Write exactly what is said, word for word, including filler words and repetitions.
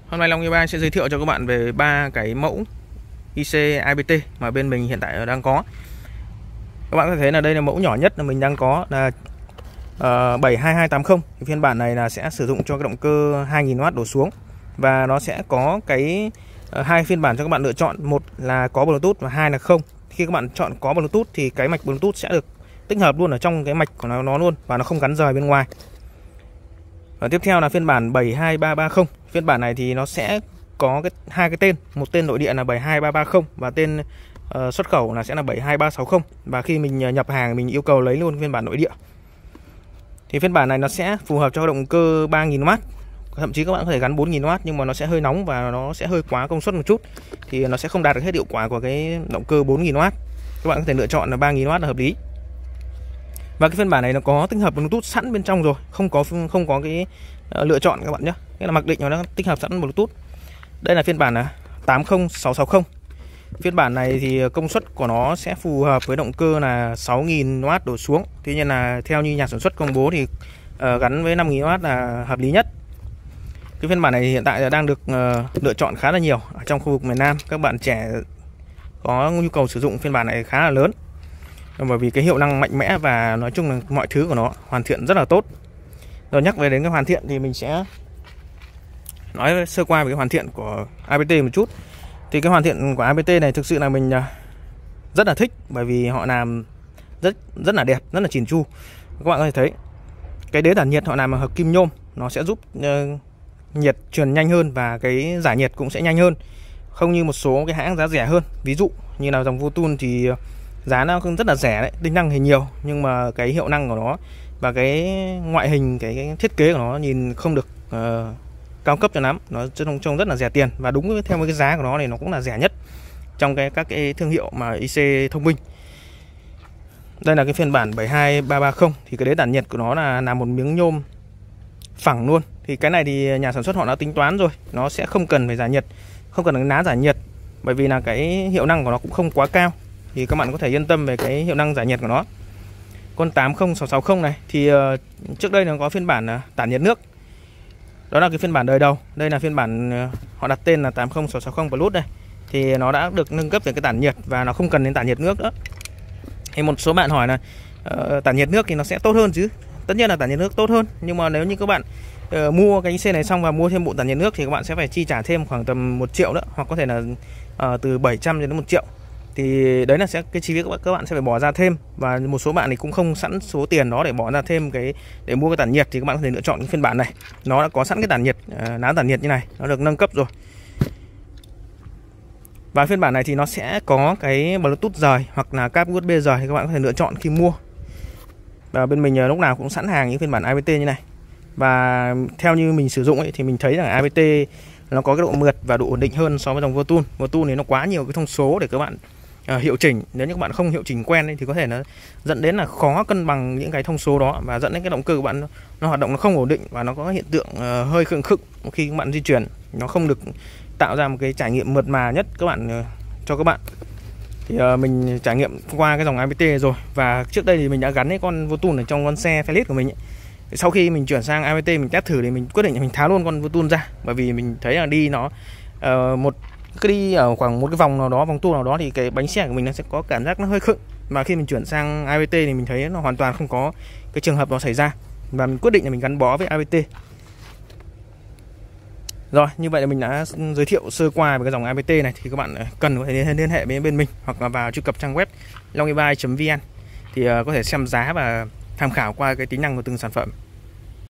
Hôm nay Long e ba sẽ giới thiệu cho các bạn về ba cái mẫu i xê i bê tê mà bên mình hiện tại đang có. Các bạn có thể thấy là đây là mẫu nhỏ nhất là mình đang có là uh, bảy hai hai tám không. Thì phiên bản này là sẽ sử dụng cho cái động cơ hai nghìn oát đổ xuống, và nó sẽ có cái uh, hai phiên bản cho các bạn lựa chọn, một là có Bluetooth và hai là không. Khi các bạn chọn có Bluetooth thì cái mạch Bluetooth sẽ được tích hợp luôn ở trong cái mạch của nó, nó luôn, và nó không gắn rời bên ngoài. Và tiếp theo là phiên bản bảy hai ba ba không. Phiên bản này thì nó sẽ có cái hai cái tên, một tên nội địa là bảy hai ba ba không và tên uh, xuất khẩu là sẽ là bảy hai ba sáu không. Và khi mình nhập hàng mình yêu cầu lấy luôn phiên bản nội địa. Thì phiên bản này nó sẽ phù hợp cho động cơ ba nghìn oát. Thậm chí các bạn có thể gắn bốn nghìn oát, nhưng mà nó sẽ hơi nóng và nó sẽ hơi quá công suất một chút, thì nó sẽ không đạt được hết hiệu quả của cái động cơ bốn nghìn oát. Các bạn có thể lựa chọn là ba nghìn oát là hợp lý. Và cái phiên bản này nó có tích hợp Bluetooth sẵn bên trong rồi, không có không có cái uh, lựa chọn các bạn nhé. Cái là mặc định nó đã tích hợp sẵn Bluetooth. Đây là phiên bản là tám không sáu sáu không. Phiên bản này thì công suất của nó sẽ phù hợp với động cơ là sáu nghìn oát đổ xuống. Tuy nhiên là theo như nhà sản xuất công bố thì uh, gắn với năm nghìn oát là hợp lý nhất. Cái phiên bản này hiện tại đang được uh, lựa chọn khá là nhiều ở trong khu vực miền Nam. Các bạn trẻ có nhu cầu sử dụng phiên bản này khá là lớn, bởi vì cái hiệu năng mạnh mẽ và nói chung là mọi thứ của nó hoàn thiện rất là tốt. Rồi nhắc về đến cái hoàn thiện thì mình sẽ nói sơ qua về cái hoàn thiện của i bê tê một chút. Thì cái hoàn thiện của i bê tê này thực sự là mình rất là thích, bởi vì họ làm rất rất là đẹp, rất là chỉn chu. Các bạn có thể thấy cái đế tản nhiệt họ làm bằng hợp kim nhôm, nó sẽ giúp uh, nhiệt truyền nhanh hơn và cái giải nhiệt cũng sẽ nhanh hơn, không như một số cái hãng giá rẻ hơn. Ví dụ như là dòng Votool thì giá nó cũng rất là rẻ đấy, tính năng thì nhiều, nhưng mà cái hiệu năng của nó và cái ngoại hình, cái, cái thiết kế của nó nhìn không được uh, cao cấp cho lắm. Nó trông trông rất là rẻ tiền, và đúng theo với cái giá của nó thì nó cũng là rẻ nhất trong cái các cái thương hiệu mà i xê thông minh. Đây là cái phiên bản bảy hai ba ba không, thì cái đế tản nhiệt của nó là làm một miếng nhôm phẳng luôn. Thì cái này thì nhà sản xuất họ đã tính toán rồi, nó sẽ không cần phải giải nhiệt, không cần cái ná giải nhiệt, bởi vì là cái hiệu năng của nó cũng không quá cao, thì các bạn có thể yên tâm về cái hiệu năng giải nhiệt của nó. Con tám không sáu sáu không này thì uh, trước đây nó có phiên bản uh, tản nhiệt nước. Đó là cái phiên bản đời đầu. Đây là phiên bản uh, họ đặt tên là tám không sáu sáu không Plus đây. Thì nó đã được nâng cấp về cái tản nhiệt và nó không cần đến tản nhiệt nước nữa. Thì một số bạn hỏi là uh, tản nhiệt nước thì nó sẽ tốt hơn chứ. Tất nhiên là tản nhiệt nước tốt hơn, nhưng mà nếu như các bạn uh, mua cái i xê này xong và mua thêm bộ tản nhiệt nước thì các bạn sẽ phải chi trả thêm khoảng tầm một triệu nữa, hoặc có thể là uh, từ bảy trăm đến một triệu. Thì đấy là sẽ cái chi phí các bạn, các bạn sẽ phải bỏ ra thêm, và một số bạn thì cũng không sẵn số tiền đó để bỏ ra thêm cái để mua cái tản nhiệt, thì các bạn có thể lựa chọn cái phiên bản này. Nó đã có sẵn cái tản nhiệt, uh, ná tản nhiệt như này, nó được nâng cấp rồi. Và phiên bản này thì nó sẽ có cái Bluetooth rời hoặc là cáp u ét bê rời, thì các bạn có thể lựa chọn khi mua. Và bên mình lúc nào cũng sẵn hàng những phiên bản i bê tê như này. Và theo như mình sử dụng ấy, thì mình thấy rằng i bê tê nó có cái độ mượt và độ ổn định hơn so với dòng Votool. Votool thì nó quá nhiều cái thông số để các bạn uh, hiệu chỉnh. Nếu như các bạn không hiệu chỉnh quen ấy, thì có thể nó dẫn đến là khó cân bằng những cái thông số đó, và dẫn đến cái động cơ của bạn nó, nó hoạt động nó không ổn định, và nó có hiện tượng uh, hơi khựng khựng khi các bạn di chuyển. Nó không được tạo ra một cái trải nghiệm mượt mà nhất các bạn uh, cho các bạn. Thì uh, mình trải nghiệm qua cái dòng i bê tê rồi, và trước đây thì mình đã gắn cái con Votool ở trong con xe Felix của mình ấy. Sau khi mình chuyển sang i bê tê mình test thử thì mình quyết định là mình tháo luôn con Votool ra, bởi vì mình thấy là đi nó uh, một cứ đi ở khoảng một cái vòng nào đó, vòng tua nào đó, thì cái bánh xe của mình nó sẽ có cảm giác nó hơi khựng. Mà khi mình chuyển sang i bê tê thì mình thấy nó hoàn toàn không có cái trường hợp đó xảy ra, và mình quyết định là mình gắn bó với i bê tê. Rồi, như vậy là mình đã giới thiệu sơ qua về cái dòng i bê tê này. Thì các bạn cần có thể liên hệ với bên mình, hoặc là vào truy cập trang web long e ba chấm vn thì uh, có thể xem giá và tham khảo qua cái tính năng của từng sản phẩm.